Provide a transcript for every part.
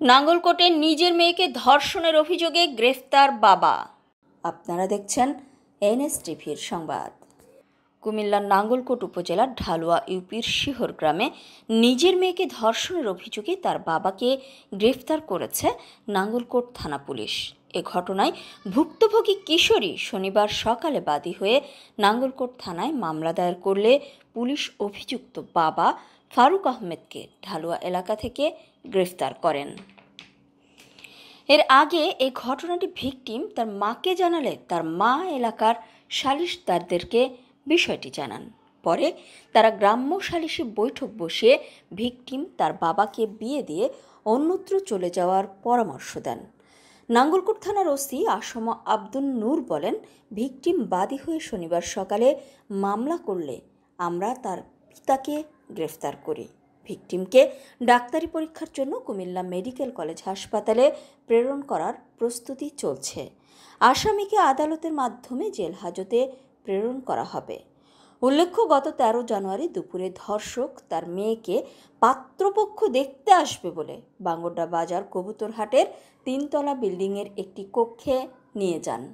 নাঙ্গলকোটে নিজের মেয়েকে ধর্ষণের অভিযোগে গ্রেফতার বাবা। আপনারা দেখছেন এনএসটিভির সংবাদ। কুমিল্লার নাঙ্গলকোট উপজেলার ঢালুয়া ইউপির শিহর গ্রামে নিজের মেয়েকে ধর্ষণের অভিযোগে তার বাবাকে গ্রেফতার করেছে নাঙ্গলকোট থানা পুলিশ। এ ঘটনায় ভুক্তভোগী কিশোরী শনিবার সকালে বাদী হয়ে নাঙ্গলকোট থানায় মামলা দায়ের করলে পুলিশ অভিযুক্ত বাবা ফারুক আহমেদকে ঢালুয়া এলাকা থেকে গ্রেফতার করেন। এর আগে এই ঘটনাটি ভিকটিম তার মাকে জানালে তার মা এলাকার সালিশদারদেরকে বিষয়টি জানান। পরে তারা গ্রাম্য সালিশি বৈঠক বসিয়ে ভিকটিম তার বাবাকে বিয়ে দিয়ে অন্যত্র চলে যাওয়ার পরামর্শ দেন। নাঙ্গলকোট থানার ওসি আসম আব্দুল নূর বলেন, ভিকটিম বাদী হয়ে শনিবার সকালে মামলা করলে আমরা তার পিতাকে গ্রেফতার করি। ভিকটিমকে ডাক্তারি পরীক্ষার জন্য কুমিল্লা মেডিকেল কলেজ হাসপাতালে প্রেরণ করার প্রস্তুতি চলছে। আসামিকে আদালতের মাধ্যমে জেল হাজতে প্রেরণ করা হবে। উল্লেখ্য, গত 13 জানুয়ারি দুপুরে ধর্ষক তার মেয়েকে পাত্রপক্ষ দেখতে আসবে বলে বাঙ্গরডা বাজার কবুতরহাটের 3তলা বিল্ডিংয়ের একটি কক্ষে নিয়ে যান।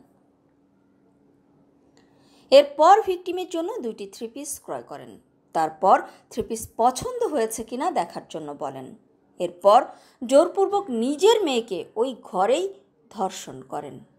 এরপর ভিকটিমের জন্য 2টি 3 পিস ক্রয় করেন। তারপর 3 পিস পছন্দ হয়েছে কিনা দেখার জন্য বলেন। এরপর জোরপূর্বক নিজের মেয়েকে ওই ঘরেই ধর্ষণ করেন।